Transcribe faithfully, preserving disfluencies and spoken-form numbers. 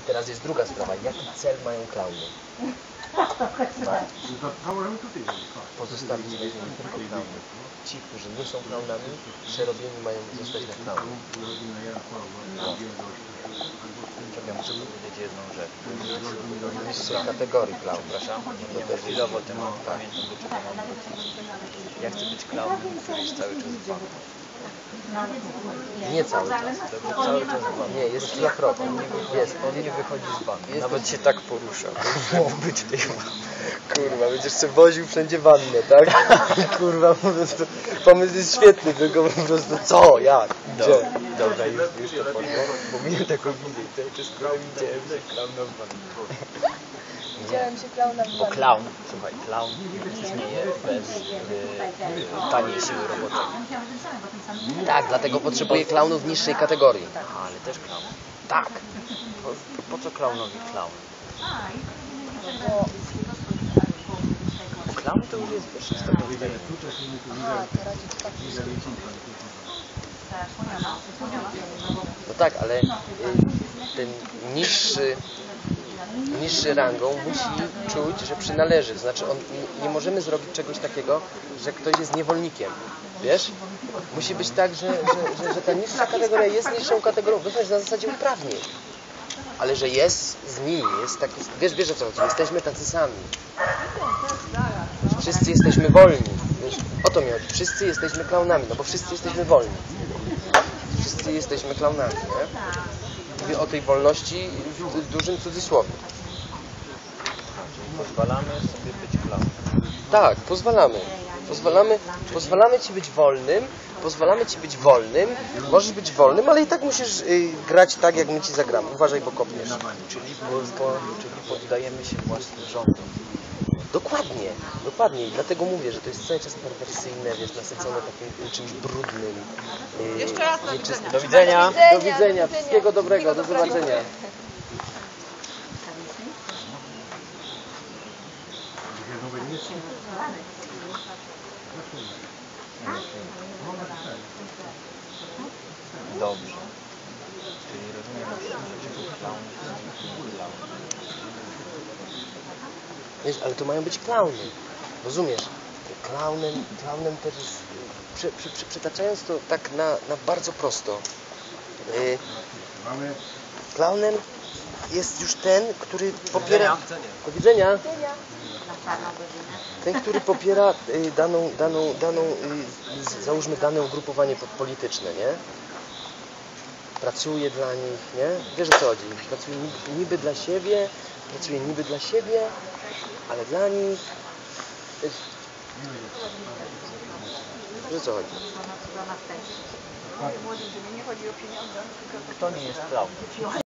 Teraz jest druga sprawa. Jaki cel mają klauny? Pozostawić tylko klauny. Ci, którzy nie są klaunami, przerobieni mają zostać na klaunów. No. Ja muszę powiedzieć jedną rzecz. W niższej kategorii klaun. Przepraszam, ja chwilowo temat pamiętam, do czego mam wrócić. Ja chcę być klaunem, który jest cały czas w banku. Nie cały czas. Dobrze, cały czas w banku. Nie, jest szlafrokiem. Jest, on nie wychodzi z banku. Jest Nawet to... się tak porusza. Być w tej Kurwa, będziesz sobie woził wszędzie wannę, tak? Kurwa, po prostu pomysł jest świetny, tylko po prostu co, jak, gdzie? Dobra, już, już to podjął, bo mnie taką widzę. Cały czas klaun widziałem się klauna w banku. Widziałem się klauna w Bo banku. klaun, słuchaj, klaun istnieje bez y, taniej siły roboczej. Tak, dlatego potrzebuje klaunów niższej kategorii. Aha, ale też klaun. Tak. Po, po co klaunowi klaun? Bo... Bo klaun to już jest wyższa kategoria. Aha, teraz jest taki... No tak, ale y, ten niższy, niższy rangą musi czuć, że przynależy. Znaczy, on, nie, nie możemy zrobić czegoś takiego, że ktoś jest niewolnikiem. Wiesz? Musi być tak, że, że, że, że ta niższa kategoria jest niższą kategorią, wiesz, na zasadzie uprawnień. Ale że jest z nimi, jest taki, wiesz, wiesz o co chodzi, jesteśmy tacy sami. Wszyscy jesteśmy wolni. Wiesz? O to mi chodzi. Wszyscy jesteśmy klaunami, no bo wszyscy jesteśmy wolni. Wszyscy jesteśmy klaunami, nie? Mówię o tej wolności w dużym cudzysłowie. Pozwalamy sobie być klaunem. Tak, pozwalamy. Pozwalamy, pozwalamy ci być wolnym, pozwalamy ci być wolnym, możesz być wolnym, ale i tak musisz y, grać tak, jak my ci zagramy. Uważaj, bo kopniesz. Czyli, po, po, czyli poddajemy się własnym rządom. Dokładnie, dokładnie. I dlatego mówię, że to jest cały czas perwersyjne, wiesz, nasycone takim czymś brudnym. Yy, Jeszcze raz do widzenia. Do widzenia. Do widzenia. Wszystkiego dobrego. Do zobaczenia. Dobrze. Czyli rozumiem, że klaun jest klaun. Wiesz, ale to mają być klauny. Rozumiesz? Klaunem, klaunem też jest... Przy, przy, przy, przytaczając to tak na, na bardzo prosto. Yy, klaunem jest już ten, który popiera... Do widzenia. Ten, który popiera y, daną, daną, daną y, z, załóżmy dane ugrupowanie polityczne, nie? Pracuje dla nich, nie? Wiesz o co chodzi? Pracuje niby, niby dla siebie, pracuje niby dla siebie, ale dla nich... Wiesz, wiesz o co chodzi? To nie jest klaun.